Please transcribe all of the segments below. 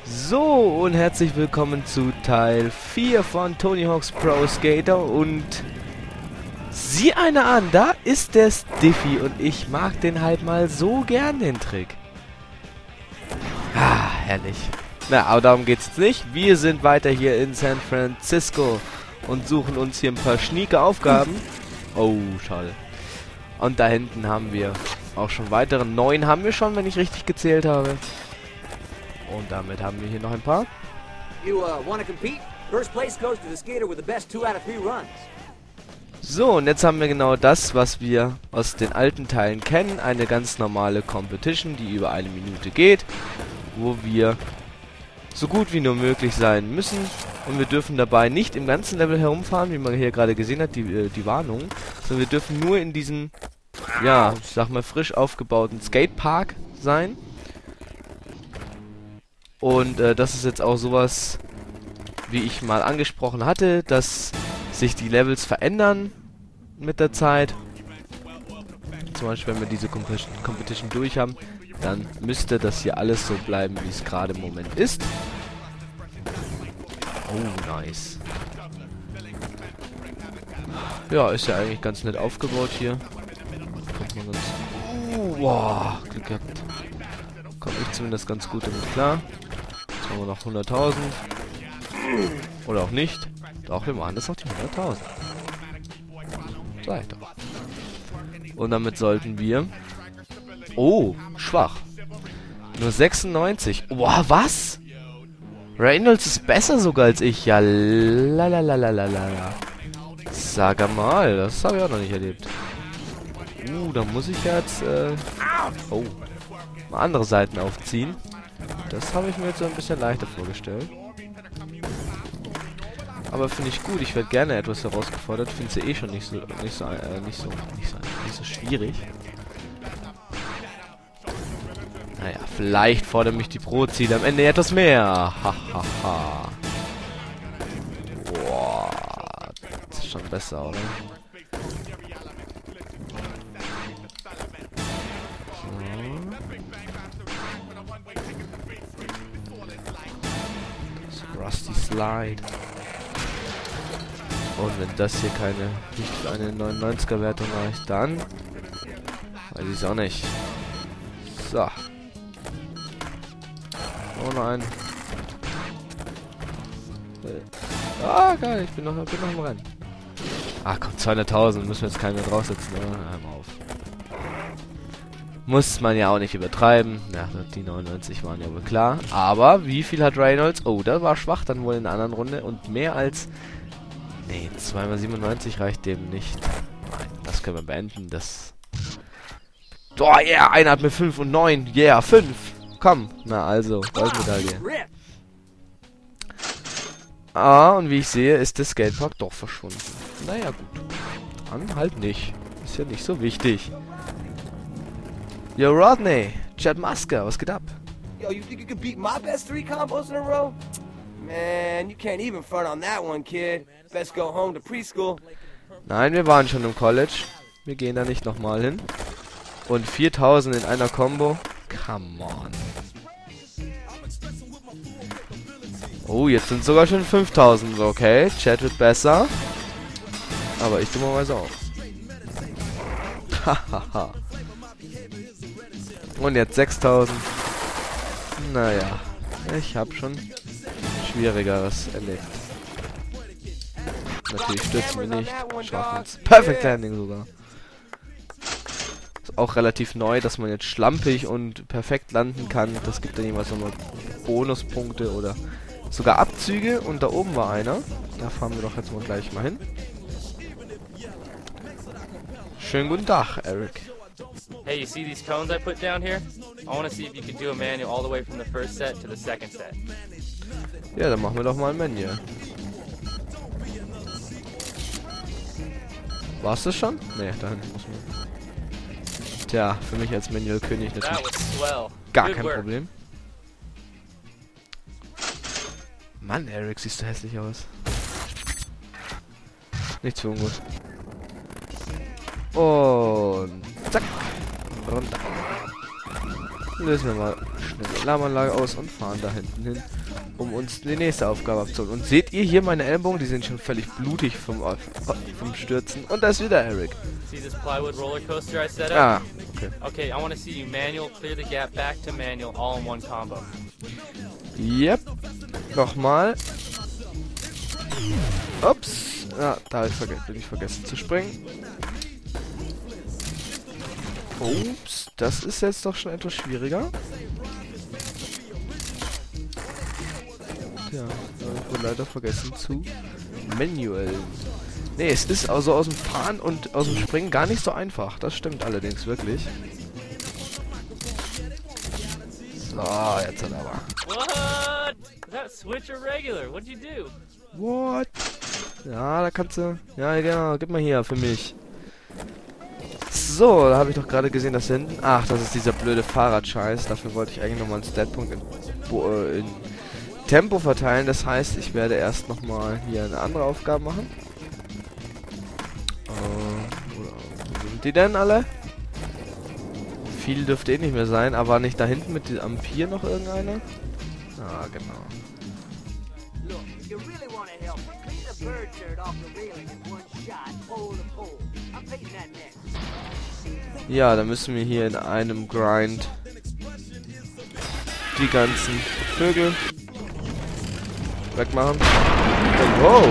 So, und herzlich willkommen zu Teil 4 von Tony Hawk's Pro Skater. Und sieh einer an, da ist der Stiffy und ich mag den halt mal so gern, den Trick. Ah, herrlich. Na, aber darum geht's jetzt nicht. Wir sind weiter hier in San Francisco und suchen uns hier ein paar schnieke Aufgaben. Oh, schade. Und da hinten haben wir auch schon weitere. 9 haben wir schon, wenn ich richtig gezählt habe. Und damit haben wir hier noch ein paar. So, und jetzt haben wir genau das, was wir aus den alten Teilen kennen. Eine ganz normale Competition, die über 1 Minute geht, wo wir so gut wie nur möglich sein müssen. Und wir dürfen dabei nicht im ganzen Level herumfahren, wie man hier gerade gesehen hat, die Warnung. Sondern wir dürfen nur in diesem, ja, ich sag mal, frisch aufgebauten Skatepark sein. Und das ist jetzt auch sowas, wie ich mal angesprochen hatte, dass sich die Levels verändern mit der Zeit. Zum Beispiel, wenn wir diese Competition durch haben, dann müsste das hier alles so bleiben, wie es gerade im Moment ist. Oh, nice. Ja, ist ja eigentlich ganz nett aufgebaut hier. Kommt man ganz... wow, Glück gehabt. Komme ich zumindest ganz gut damit klar. Jetzt haben wir noch 100.000. Oder auch nicht. Doch, wir machen das noch die 100.000. Sag ich doch. Und damit sollten wir... oh, schwach. Nur 96. Boah, was? Reynolds ist besser sogar als ich. Ja, lalalala. Sag mal, das habe ich auch noch nicht erlebt. Da muss ich jetzt, oh, mal andere Seiten aufziehen. Das habe ich mir jetzt so ein bisschen leichter vorgestellt. Aber finde ich gut. Ich werde gerne etwas herausgefordert. Finde sie eh schon nicht so schwierig. Naja, vielleicht fordert mich die Pro-Ziele am Ende etwas mehr. Hahaha. Boah, das ist schon besser, oder? Rusty Slide. Und wenn das hier nicht eine 99er Wertung reicht, dann weiß ich es auch nicht. So. Oh nein. Ah, geil, ich bin noch im Rennen. Ach komm, 200.000 müssen wir jetzt keinen mehr draufsetzen, oder? Hör mal auf. Muss man ja auch nicht übertreiben. Ja, die 99 waren ja wohl klar. Aber wie viel hat Reynolds? Oh, das war schwach dann wohl in der anderen Runde. Und mehr als... nee, 2x97 reicht dem nicht. Nein, das können wir beenden. Das... oh, yeah, einer hat mir 5 und 9. Yeah, 5. Komm. Na also, Goldmedaille. Ah, und wie ich sehe, ist der Skatepark doch verschwunden. Naja, gut. Dann halt nicht. Ist ja nicht so wichtig. Yo, Rodney, Chad Muska, was geht ab? Yo, you think you could beat my best 3 combos in a row? Man, you can't even front on that one, kid. Best go home to preschool. Nein, wir waren schon im College. Wir gehen da nicht nochmal hin. Und 4.000 in einer Combo? Come on. Oh, jetzt sind sogar schon 5.000. Okay, Chad wird besser. Aber ich dummerweise auch. Hahaha. Und jetzt 6.000. Naja, ich habe schon Schwierigeres erlebt. Natürlich stürzen wir nicht. Schaffen es. Perfect Landing sogar. Ist auch relativ neu, dass man jetzt schlampig und perfekt landen kann. Das gibt dann jeweils nochmal Bonuspunkte oder sogar Abzüge. Und da oben war einer. Da fahren wir doch jetzt mal gleich mal hin. Schönen guten Tag, Eric. Hey, you see these cones I put down here? I want to see if you can do a manual all the way from the first set to the second set. Ja, dann machen wir doch mal ein Menü. War's das schon? Ne, da hinten muss man. Tja, für mich als Manual-König natürlich gar kein Problem. Mann, Eric, siehst du hässlich aus. Nichts für ungut. Und zack. Runter. lösen wir mal schnell die Alarmanlage aus und fahren da hinten hin, um uns die nächste Aufgabe abzuholen. Und seht ihr hier meine Ellbogen? Die sind schon völlig blutig vom Stürzen. Und da ist wieder Eric. See this plywood roller coaster I set up? Ah, okay. Okay, I want to see you manual, clear the gap, back to manual, all in one combo. Yep. Nochmal. Ups. Ah, da bin ich vergessen zu springen. Ups, das ist jetzt doch schon etwas schwieriger. Tja, ich wurde leider vergessen zu manuell. Ne, es ist also aus dem Fahren und aus dem Springen gar nicht so einfach. Das stimmt allerdings wirklich. So, jetzt hat er aber. What? Is that switch or regular? What'd you do? What? Ja, da kannst du... Ja, genau, gib mal hier für mich. So, da habe ich doch gerade gesehen, dass hinten... Ach, das ist dieser blöde Fahrradscheiß. Dafür wollte ich eigentlich nochmal einen Statpunkt in Tempo verteilen. Das heißt, ich werde erst nochmal hier eine andere Aufgabe machen. Wo sind die denn alle? Viel dürfte eh nicht mehr sein, aber nicht da hinten mit am Pier noch irgendeiner? Ah, genau. Ja, dann müssen wir hier in einem Grind die ganzen Vögel wegmachen. Und wow!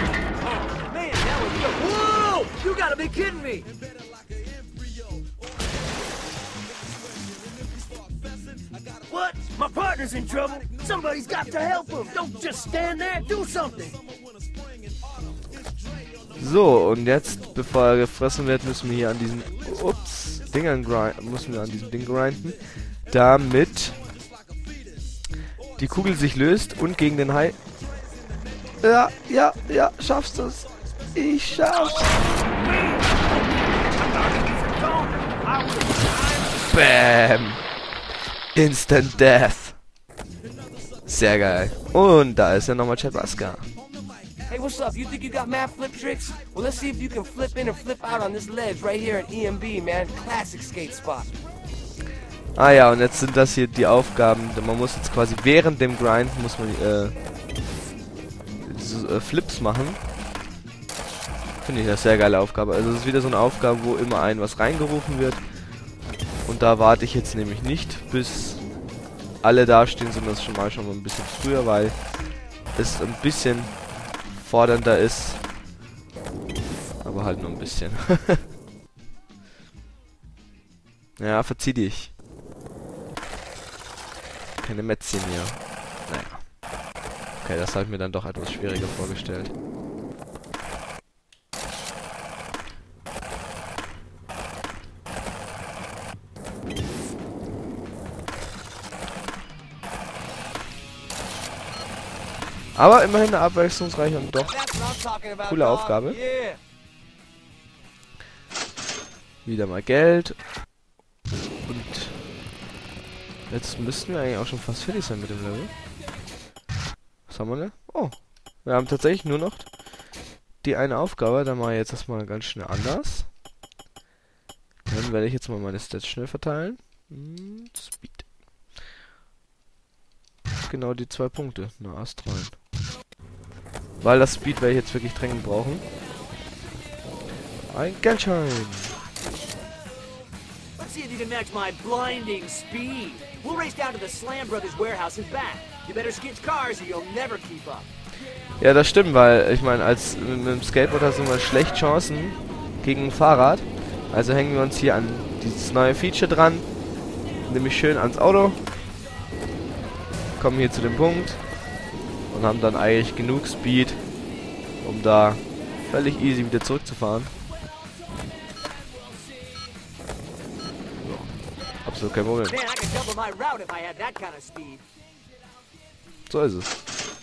Whoa! You gotta be kidding me! What? My partner's in trouble. Somebody's got to help him. Don't just stand there. Do something. So, und jetzt, bevor er gefressen wird, müssen wir hier an diesen Dingern grinden, damit die Kugel sich löst und gegen den Hai... Ja, schaffst du's. Ich schaff's. Bam. Instant Death. Sehr geil. Und da ist ja nochmal Chebasca. Hey, what's up? You think you got mad flip tricks? Well, let's see if you can flip in or flip out on this ledge right here at EMB, man. Classic skate spot. Ah ja, und jetzt sind das hier die Aufgaben. Man muss jetzt quasi während dem Grind muss man Flips machen. Finde ich eine sehr geile Aufgabe. Also es ist wieder so eine Aufgabe, wo immer was reingerufen wird. Und da warte ich jetzt nämlich nicht, bis alle dastehen, sondern das schon mal ein bisschen früher, weil es ein bisschen fordernder ist. Aber halt nur ein bisschen. Ja, verzieh dich. Keine Mätzchen mehr. Naja. Okay, das habe ich mir dann doch etwas schwieriger vorgestellt. Aber immerhin eine abwechslungsreiche und doch coole Aufgabe. Wieder mal Geld. Und jetzt müssten wir eigentlich auch schon fast fertig sein mit dem Level. Was haben wir denn? Oh, wir haben tatsächlich nur noch die eine Aufgabe. Dann mache ich jetzt erstmal ganz schnell anders. Dann werde ich jetzt mal meine Stats schnell verteilen. Speed. Genau die 2 Punkte. Na, Ast rein. Weil das Speed werde ich jetzt wirklich dringend brauchen. Ein Geldschein. Let's see if you can match my blinding speed. We'll race down to the Slam Brothers warehouse and back. You better skitch cars or you'll never keep up. Ja, das stimmt, weil ich meine, mit dem Skateboard hast du immer schlecht Chancen gegen ein Fahrrad. Also hängen wir uns hier an dieses neue Feature dran. Nämlich schön ans Auto. Kommen hier zu dem Punkt. Und haben dann eigentlich genug Speed, um da völlig easy wieder zurückzufahren. So, absolut kein Problem. So ist es.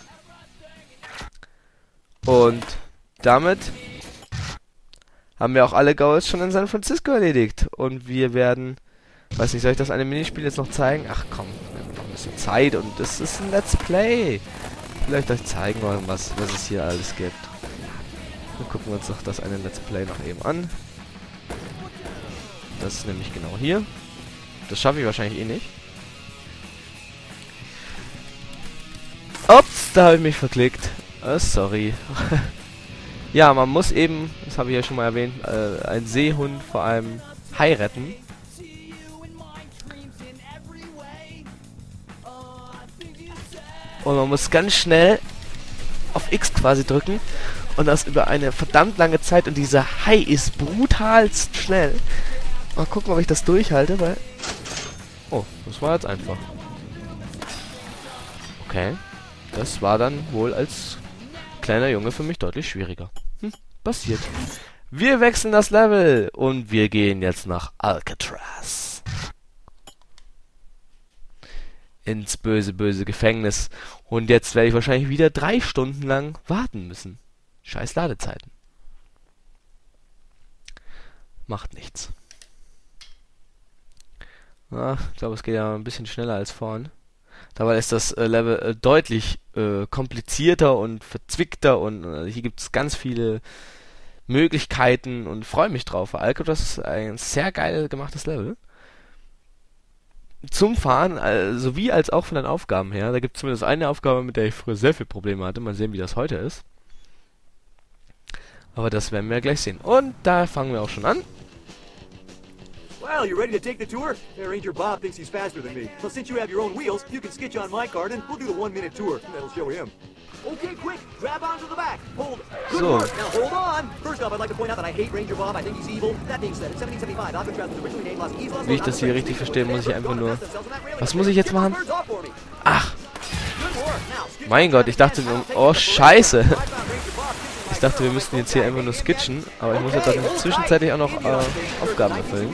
Und damit haben wir auch alle Goals schon in San Francisco erledigt. Und wir werden... Weiß nicht, soll ich das eine Minispiel jetzt noch zeigen? Ach komm, wir haben noch ein bisschen Zeit und das ist ein Let's Play. Vielleicht euch zeigen wollen, was es hier alles gibt. Dann gucken wir uns doch das eine Let's Play noch eben an. Das ist nämlich genau hier. Das schaffe ich wahrscheinlich eh nicht. Ups, da habe ich mich verklickt. Sorry. Ja, man muss eben, das habe ich ja schon mal erwähnt, einen Seehund vor einem Hai retten. Und man muss ganz schnell auf X quasi drücken. Und das über eine verdammt lange Zeit. Und dieser Hai ist brutalst schnell. Mal gucken, ob ich das durchhalte, weil... Oh, das war jetzt einfach. Okay. Das war dann wohl als kleiner Junge für mich deutlich schwieriger. Passiert. Wir wechseln das Level. Und wir gehen jetzt nach Alcatraz. Ins böse, böse Gefängnis. Und jetzt werde ich wahrscheinlich wieder 3 Stunden lang warten müssen. Scheiß Ladezeiten. Macht nichts. Ich glaube, es geht ja ein bisschen schneller als vorhin. Dabei ist das Level deutlich komplizierter und verzwickter. Und hier gibt es ganz viele Möglichkeiten. Und freue mich drauf. Weil Alcatraz ist ein sehr geil gemachtes Level. Zum Fahren, sowie als auch von den Aufgaben her. Da gibt es zumindest eine Aufgabe, mit der ich früher sehr viel Probleme hatte. Mal sehen, wie das heute ist. Aber das werden wir gleich sehen. Und da fangen wir auch schon an. Well, you ready to take the tour? Ranger Bob thinks he's faster than me. Well, since you have your own wheels, you can skitch on my card and we'll do the 1-minute tour. That'll show him. Okay, quick, grab onto the back. Hold. Good work. Now hold on. First off, I'd like to point out that I hate Ranger Bob. I think he's evil. That being said, in 1775, Alcatraz was originally named Las Islas. Wie ich das hier richtig verstehe, muss ich einfach nur... Was muss ich jetzt machen? Ach. Mein Gott, ich dachte... Oh, scheiße. Ich dachte, wir müssten jetzt hier einfach nur skitchen, aber ich muss jetzt dann zwischenzeitlich auch noch Aufgaben erfüllen.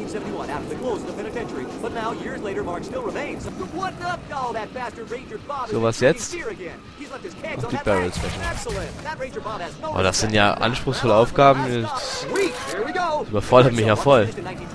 So, was jetzt? Noch die Barrels wegnehmen. Oh, das sind ja anspruchsvolle Aufgaben. Das überfordert mich ja voll.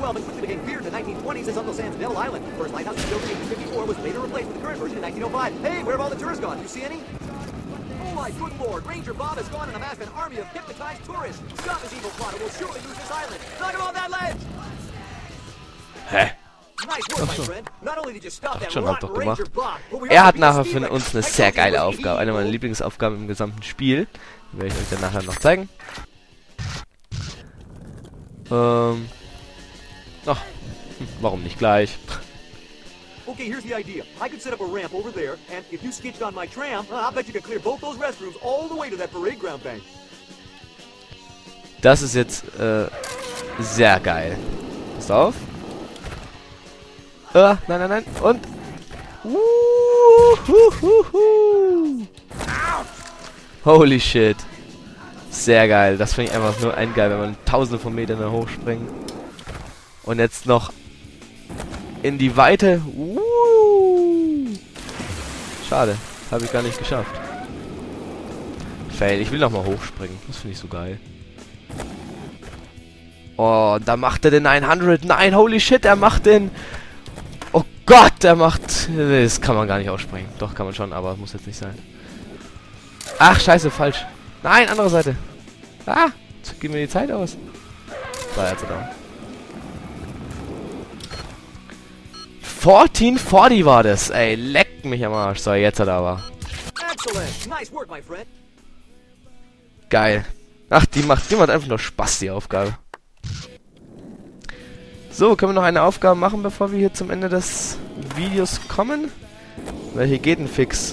Oh my good lord, Ranger Bob has gone and amassed an army of hypnotized tourists. Stop his evil plot or we'll surely lose this island. Knock him off that ledge! Hä? Nice work, my friend. Not only did you stop that Schon, hab rotten doch gemacht. Ranger Bob, but we Er hat also nachher beat für Steve uns eine Mac. sehr geile Aufgabe. Eine meiner Lieblingsaufgaben im gesamten Spiel. Die werde ich euch dann nachher noch zeigen. Ach, warum nicht gleich? Okay, here's the idea. I could set up a ramp over there, and if you skitched on my tram, I'll bet you could clear both those restrooms all the way to that parade ground bank. Das ist jetzt sehr geil. Pass auf. Nein, nein, nein. Und. Holy shit. Sehr geil. Das finde ich einfach nur ein geil, wenn man tausende von Metern da hochspringt. Und jetzt noch in die Weite. Schade. Habe ich gar nicht geschafft. Fail. Ich will nochmal hochspringen. Das finde ich so geil. Oh, da macht er den 900. Nein, holy shit, er macht den... Oh Gott, er macht... Das kann man gar nicht ausspringen. Doch, kann man schon, aber muss jetzt nicht sein. Ach, scheiße, falsch. Nein, andere Seite. Ah, jetzt gib mir die Zeit aus. So, jetzt da. 1440 war das, ey. Leckt mich am Arsch. So, jetzt hat er aber. Geil. Ach, die macht einfach nur Spaß, die Aufgabe. So, können wir noch eine Aufgabe machen, bevor wir hier zum Ende des Videos kommen? Weil hier geht ein Fix.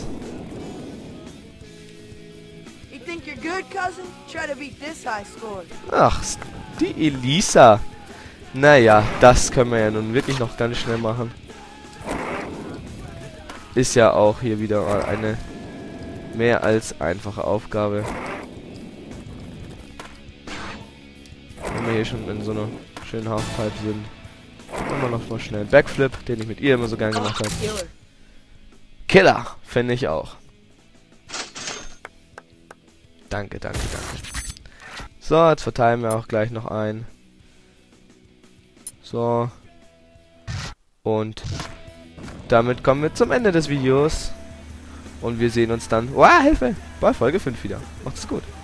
Ach, die Elisa. Naja, das können wir ja nun wirklich noch ganz schnell machen. Ist ja auch hier wieder mal eine mehr als einfache Aufgabe. Wenn wir hier schon in so einer schönen Halfpipe sind. Machen wir noch mal schnell einen Backflip, den ich mit ihr immer so gern gemacht habe. Killer, finde ich auch. Danke, danke, danke. So, jetzt verteilen wir auch gleich noch ein. So. Und damit kommen wir zum Ende des Videos. Und wir sehen uns dann, Hilfe, bei Folge 5 wieder. Macht's gut.